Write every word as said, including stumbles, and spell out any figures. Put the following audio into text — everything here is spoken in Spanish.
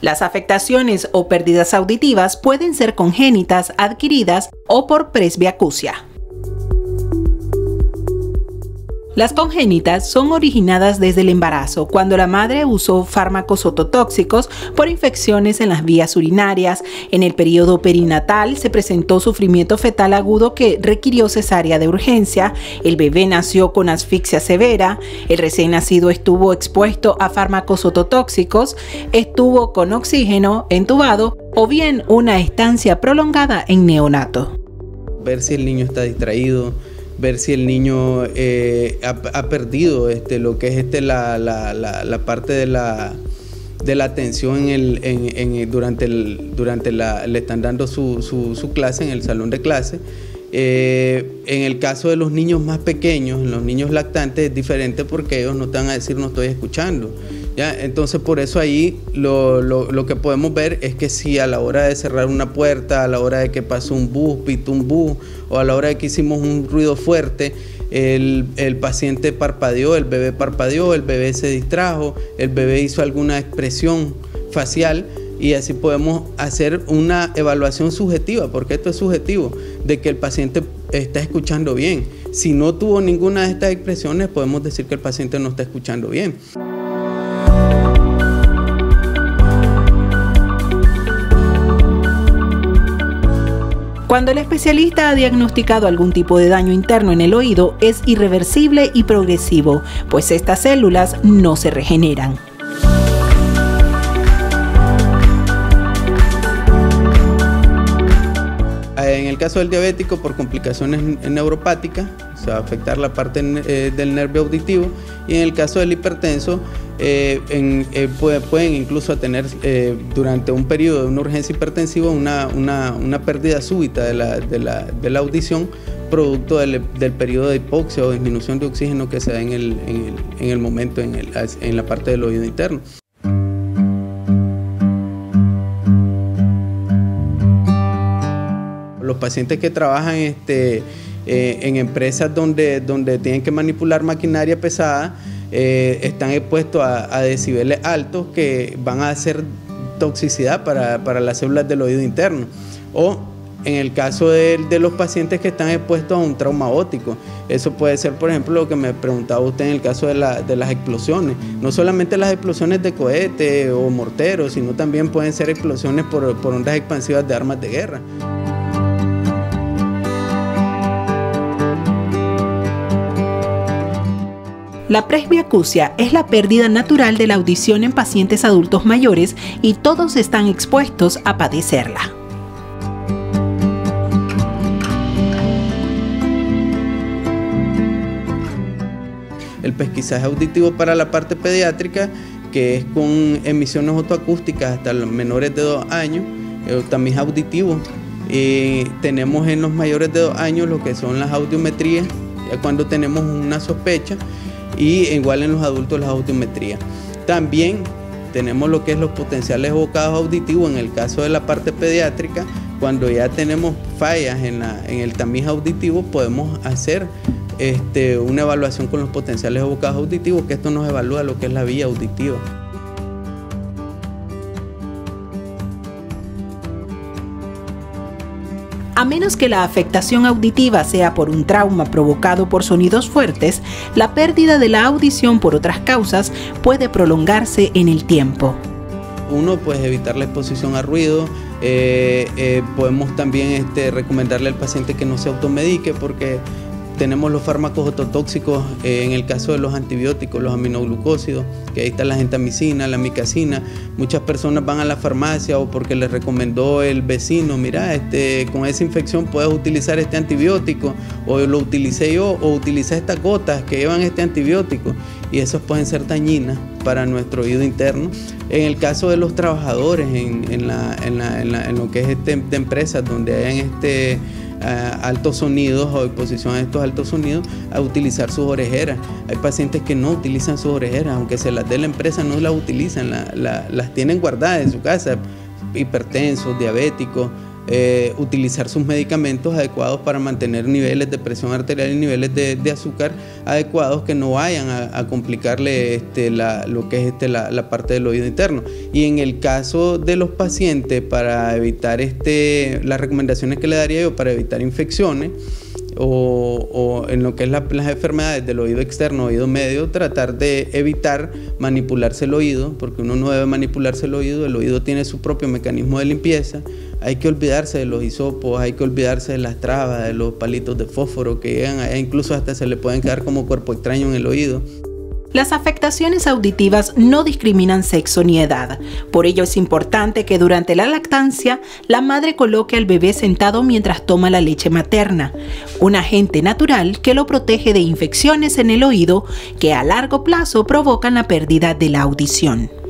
Las afectaciones o pérdidas auditivas pueden ser congénitas, adquiridas o por presbiacusia. Las congénitas son originadas desde el embarazo, cuando la madre usó fármacos ototóxicos por infecciones en las vías urinarias. En el periodo perinatal se presentó sufrimiento fetal agudo que requirió cesárea de urgencia, el bebé nació con asfixia severa, el recién nacido estuvo expuesto a fármacos ototóxicos, estuvo con oxígeno, entubado o bien una estancia prolongada en neonato. Ver si el niño está distraído, ver si el niño eh, ha, ha perdido este, lo que es este, la, la, la, la parte de la, de la atención en el, en, en, durante, el, durante la, le están dando su, su, su clase en el salón de clase. Eh, en el caso de los niños más pequeños, los niños lactantes, es diferente porque ellos no te van a decir no estoy escuchando. ¿Ya? Entonces por eso ahí lo, lo, lo que podemos ver es que si a la hora de cerrar una puerta, a la hora de que pasó un bus, pitó un bus, o a la hora de que hicimos un ruido fuerte, el, el paciente parpadeó, el bebé parpadeó, el bebé se distrajo, el bebé hizo alguna expresión facial, y así podemos hacer una evaluación subjetiva, porque esto es subjetivo, de que el paciente está escuchando bien. Si no tuvo ninguna de estas expresiones, podemos decir que el paciente no está escuchando bien. Cuando el especialista ha diagnosticado algún tipo de daño interno en el oído, es irreversible y progresivo, pues estas células no se regeneran. En el caso del diabético, por complicaciones neuropáticas, se va a afectar la parte eh, del nervio auditivo, y en el caso del hipertenso, eh, en, eh, puede, pueden incluso tener eh, durante un periodo de una urgencia hipertensiva una, una, una pérdida súbita de la, de la, de la audición, producto del, del periodo de hipoxia o disminución de oxígeno que se da en el, en el, en el momento en, el, en la parte del oído interno. Los pacientes que trabajan este, eh, en empresas donde, donde tienen que manipular maquinaria pesada eh, están expuestos a, a decibeles altos que van a hacer toxicidad para, para las células del oído interno. O en el caso de, de los pacientes que están expuestos a un trauma óptico, eso puede ser, por ejemplo, lo que me preguntaba usted en el caso de, la, de las explosiones. No solamente las explosiones de cohete o morteros, sino también pueden ser explosiones por, por ondas expansivas de armas de guerra. La presbiacusia es la pérdida natural de la audición en pacientes adultos mayores y todos están expuestos a padecerla. El pesquisaje auditivo para la parte pediátrica, que es con emisiones otoacústicas hasta los menores de dos años, eh, también es auditivo. Eh, tenemos en los mayores de dos años lo que son las audiometrías, ya cuando tenemos una sospecha, y igual en los adultos las audiometrías. También tenemos lo que es los potenciales evocados auditivos en el caso de la parte pediátrica. Cuando ya tenemos fallas en, la, en el tamiz auditivo, podemos hacer este, una evaluación con los potenciales evocados auditivos, que esto nos evalúa lo que es la vía auditiva. A menos que la afectación auditiva sea por un trauma provocado por sonidos fuertes, la pérdida de la audición por otras causas puede prolongarse en el tiempo. Uno, pues evitar la exposición a ruido. Eh, eh, podemos también este, recomendarle al paciente que no se automedique, porque tenemos los fármacos ototóxicos eh, en el caso de los antibióticos, los aminoglucósidos, que ahí está la gentamicina, la micacina. Muchas personas van a la farmacia o porque les recomendó el vecino, mira, este, con esa infección puedes utilizar este antibiótico, o lo utilicé yo, o utiliza estas gotas que llevan este antibiótico, y esos pueden ser dañinas para nuestro oído interno. En el caso de los trabajadores en, en, la, en, la, en, la, en lo que es este, de empresas donde hayan este Uh, altos sonidos o exposición a estos altos sonidos, a utilizar sus orejeras. Hay pacientes que no utilizan sus orejeras, aunque se las dé la empresa, no las utilizan, la, la, las tienen guardadas en su casa, hipertensos, diabéticos, eh, utilizar sus medicamentos adecuados para mantener niveles de presión arterial y niveles de, de azúcar adecuados que no vayan a, a complicarle este, la, lo que es este, la, la parte del oído interno. Y en el caso de los pacientes, para evitar este, las recomendaciones que le daría yo para evitar infecciones, O, o en lo que es la, las enfermedades del oído externo, oído medio, tratar de evitar manipularse el oído, porque uno no debe manipularse el oído. El oído tiene su propio mecanismo de limpieza. Hay que olvidarse de los hisopos, hay que olvidarse de las trabas, de los palitos de fósforo que llegan allá, incluso hasta se le pueden quedar como cuerpo extraño en el oído. Las afectaciones auditivas no discriminan sexo ni edad. Por ello es importante que durante la lactancia la madre coloque al bebé sentado mientras toma la leche materna, un agente natural que lo protege de infecciones en el oído que a largo plazo provocan la pérdida de la audición.